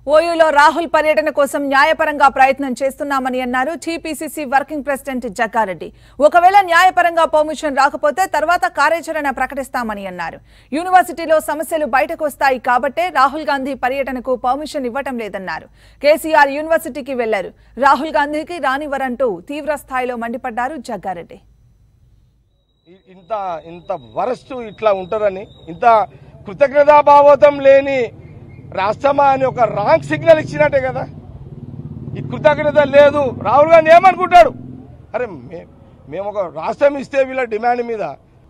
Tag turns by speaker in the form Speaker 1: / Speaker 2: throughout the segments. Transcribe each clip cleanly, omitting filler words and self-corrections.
Speaker 1: ఓయూలో రాహుల్ పర్యటన కోసం న్యాయపరంగా ప్రయత్నం చేస్తున్నామని అన్నారు TPCC working president Jagga Reddy. ఒకవేళ న్యాయపరంగా పర్మిషన్ రాకపోతే తర్వాత కార్యాచరణ ప్రకటిస్తామని అన్నారు. యూనివర్సిటీలో సమస్యలు బయటకు వస్తాయి కాబట్టే రాహుల్ గాంధీ పర్యటనకు పర్మిషన్ ఇవ్వటం లేదన్నారు. కేసీఆర్ యూనివర్సిటీకి వెళ్లారు. రాహుల్ గాంధీకి రానివ్వరంటూ తీవ్ర స్థాయిలో మండిపడ్డారు జగ్గా రెడ్డి.
Speaker 2: ఇంత వరస్ట్ ఇట్లా ఉంటారని, ఇంత కృతజ్ఞతాభావం లేని రాష్ట్రమా అని ఒక రాంగ్ సిగ్నల్ ఇచ్చినట్టే కదా. ఈ కృతజ్ఞత లేదు. రాహుల్ గాంధీ ఏమనుకుంటాడు, అరే మేము ఒక రాష్ట్రం ఇస్తే వీళ్ళ డిమాండ్ మీద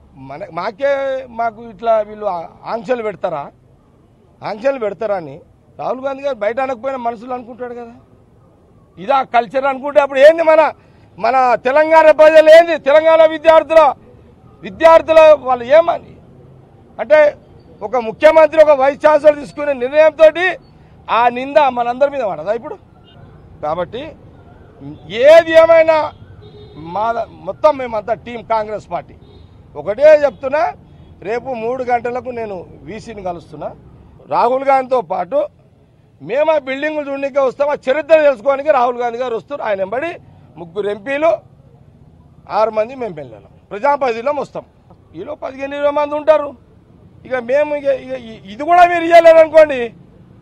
Speaker 2: మాకు ఇట్లా వీళ్ళు ఆంక్షలు పెడతారా అని రాహుల్ గాంధీ గారు బయట అనకపోయినా మనసులో అనుకుంటాడు కదా. ఇదా కల్చర్ అనుకుంటే అప్పుడు ఏంది మన తెలంగాణ ప్రజలు ఏంది, తెలంగాణ విద్యార్థుల వాళ్ళు ఏమని అంటే ఒక ముఖ్యమంత్రి ఒక వైస్ ఛాన్సలర్ తీసుకునే నిర్ణయంతో ఆ నింద మనందరి మీద పడదా ఇప్పుడు. కాబట్టి ఏది ఏమైనా మొత్తం మేమంతా టీం కాంగ్రెస్ పార్టీ ఒకటే చెప్తున్నా, రేపు 3 గంటలకు నేను వీసీని కలుస్తున్నా. రాహుల్ గాంధీతో పాటు మేము ఆ బిల్డింగ్లు చూడడానికి వస్తాం, ఆ చరిత్ర తెలుసుకోవడానికి రాహుల్ గాంధీ గారు వస్తారు. ఆయన వెంబడి 3 ఎంపీలు 6 మంది మేము పిల్లలు ప్రజాప్రతినిధులం వస్తాం. ఈలో 15-20 మంది ఉంటారు. ఇక మేము ఇది కూడా మీరు ఇవ్వలేరు అనుకోండి.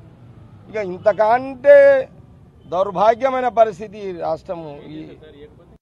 Speaker 2: ఇక ఇంతకంటే దౌర్భాగ్యమైన పరిస్థితి రాష్ట్రము.